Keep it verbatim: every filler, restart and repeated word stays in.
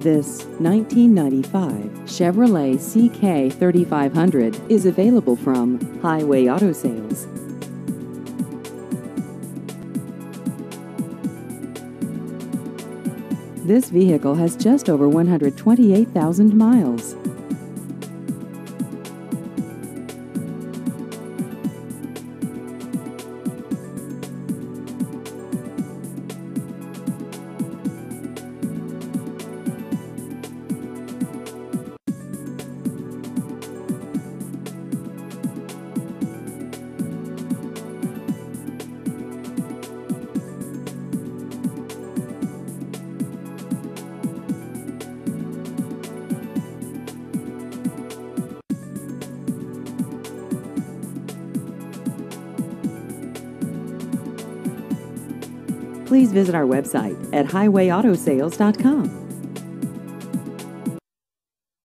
This nineteen ninety-five Chevrolet C K thirty-five hundred is available from Highway Auto Sales. This vehicle has just over one hundred twenty-eight thousand miles. Please visit our website at highway auto sales dot com.